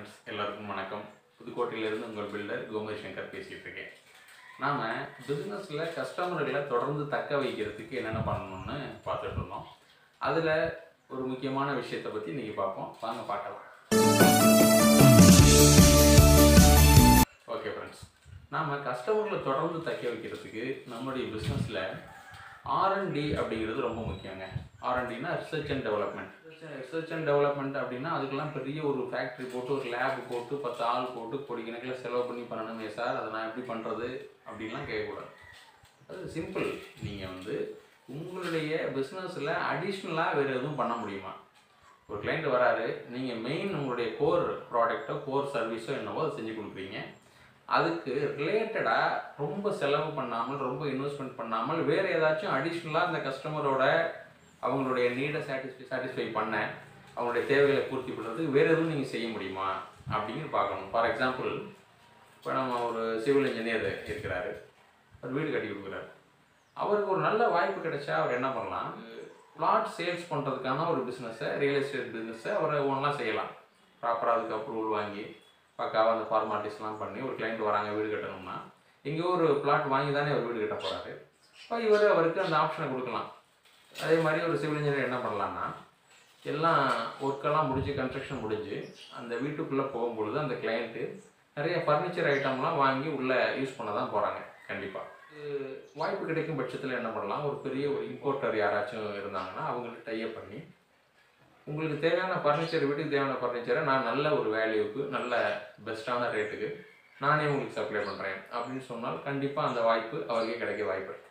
Friends எல்லாருக்கும் வணக்கம். புதுக்கோட்டையிலிருந்து உங்கள் பில்டர் A.Gomathy Shankar பேசிகிட்டு இருக்கேன். நாம் பிஸ்னஸில் கஸ்டமர்களை தொடர்ந்து தக்க வைக்கிறதுக்கு என்னென்ன பண்ணணும்னு பார்த்துட்டு இருந்தோம். அதில் ஒரு முக்கியமான விஷயத்தை பற்றி இன்றைக்கி பார்ப்போம். வாங்க பார்க்கலாம். ஓகே ஃப்ரெண்ட்ஸ், நாம் கஸ்டமர்களை தொடர்ந்து தக்க வைக்கிறதுக்கு நம்மளுடைய பிஸ்னஸில் R&D அப்படிங்கிறது ரொம்ப முக்கியங்க. R&Dனா research and development. Research and development அப்படின்னா அதுக்கெல்லாம் பெரிய ஒரு ஃபேக்ட்ரி போட்டு ஒரு லேப் போட்டு 10 ஆள் போட்டு கோடிக்கணக்கில் செலவு பண்ணி பண்ணணுமே சார், அதை நான் எப்படி பண்ணுறது அப்படின்லாம் கேட்கக்கூடாது. அது சிம்பிள். நீங்கள் உங்களுடைய பிஸ்னஸில் அடிஷ்னலாக வேறு எதுவும் பண்ண முடியுமா? ஒரு கிளைண்ட் வராரு, நீங்கள் மெயின் உங்களுடைய கோர் ப்ராடக்டோ கோர் சர்வீஸோ என்னவோ அதை செஞ்சு கொடுக்குறீங்க. அதுக்கு ரிலேட்டடாக ரொம்ப செலவு பண்ணாமல் ரொம்ப இன்வெஸ்ட்மெண்ட் பண்ணாமல் வேறு ஏதாச்சும் அடிஷ்னலாக அந்த கஸ்டமரோட அவங்களுடைய நீடை சாட்டிஸ்ஃபை பண்ண அவங்களுடைய தேவைகளை பூர்த்தி பண்ணுறதுக்கு வேறு எதுவும் நீங்கள் செய்ய முடியுமா அப்படின்னு பார்க்கணும். ஃபார் எக்ஸாம்பிள், இப்போ நம்ம ஒரு சிவில் இன்ஜினியர் இருக்கிறாரு, ஒரு வீடு கட்டி கொடுக்குறாரு. அவருக்கு ஒரு நல்ல வாய்ப்பு கிடைச்சா அவர் என்ன பண்ணலாம், பிளாட் சேல்ஸ் பண்ணுறதுக்கான ஒரு பிஸ்னஸை, ரியல் எஸ்டேட் பிஸ்னஸை அவரை ஒன்றா செய்யலாம். ப்ராப்பராக அதுக்கு அப்ரூவல் வாங்கி பக்காவாக அந்த ஃபார்மாலிட்டிஸ்லாம் பண்ணி ஒரு கிளைண்ட் வராங்க வீடு கட்டணும்னா, எங்கேயோ ஒரு பிளாட் வாங்கி தானே அவர் வீடு கட்ட போகிறாரு. இப்போ அவருக்கு அந்த ஆப்ஷனை கொடுக்கலாம். அதே மாதிரி ஒரு சிவில் இன்ஜினியர் என்ன பண்ணலான்னா, எல்லாம் ஒர்க்கெல்லாம் முடிஞ்சு கன்ஸ்ட்ரக்ஷன் முடிஞ்சு அந்த வீட்டுக்குள்ளே போகும்பொழுது அந்த கிளைண்ட்டு நிறைய ஃபர்னிச்சர் ஐட்டம்லாம் வாங்கி உள்ளே யூஸ் பண்ண தான் போகிறாங்க. கண்டிப்பாக வாய்ப்பு கிடைக்கும் பட்சத்தில் என்ன பண்ணலாம், ஒரு பெரிய ஒரு இம்போர்ட்டர் யாராச்சும் இருந்தாங்கன்னா அவங்கள்ட்ட டைப் பண்ணி உங்களுக்கு தேவையான ஃபர்னிச்சர், வீட்டுக்கு தேவையான ஃபர்னிச்சரை நான் நல்ல ஒரு வேல்யூக்கு நல்ல பெஸ்ட்டான ரேட்டுக்கு நானே உங்களுக்கு சப்ளை பண்ணுறேன் அப்படின்னு சொன்னால் கண்டிப்பாக அந்த வாய்ப்பு அவருக்கே கிடைக்க வாய்ப்பு இருக்குது.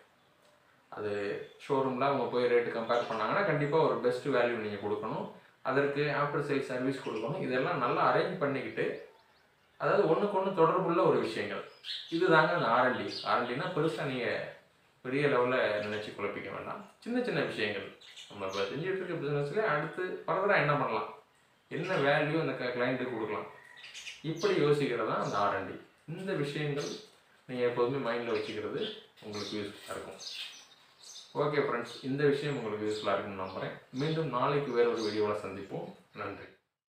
அது ஷோரூமில் அவங்க போய் ரேட்டு கம்பேர் பண்ணாங்கன்னா கண்டிப்பாக ஒரு பெஸ்ட் வேல்யூ நீங்கள் கொடுக்கணும். அதற்கு ஆஃப்டர் சேல் சர்வீஸ் கொடுக்கணும். இதெல்லாம் நல்லா அரேஞ்ச் பண்ணிக்கிட்டு, அதாவது ஒன்றுக்கு ஒன்று தொடர்புள்ள ஒரு விஷயங்கள். இது தாங்க அந்த ஆர்என்டினா பெருசாக நீங்கள் பெரிய லெவலில் நினச்சி குழப்பிக்க வேண்டாம். சின்ன சின்ன விஷயங்கள் நம்ம இப்போ செஞ்சுட்டு இருக்க பிஸ்னஸில் அடுத்து ஃபர்தராக என்ன பண்ணலாம், என்ன வேல்யூ அந்த கிளைண்ட்டுக்கு கொடுக்கலாம், இப்படி யோசிக்கிறது தான் அந்த R&D. இந்த விஷயங்கள் நீங்கள் எப்போதுமே மைண்டில் வச்சுக்கிறது உங்களுக்கு யூஸ்ஃபுல்லாக இருக்கும். ஓகே ஃப்ரெண்ட்ஸ், இந்த விஷயம் உங்களுக்கு யூஸ்ஃபுல்லாக இருக்குன்னு நம்புகிறேன். மீண்டும் நாளைக்கு வேறு ஒரு வீடியோவில் சந்திப்போம். நன்றி.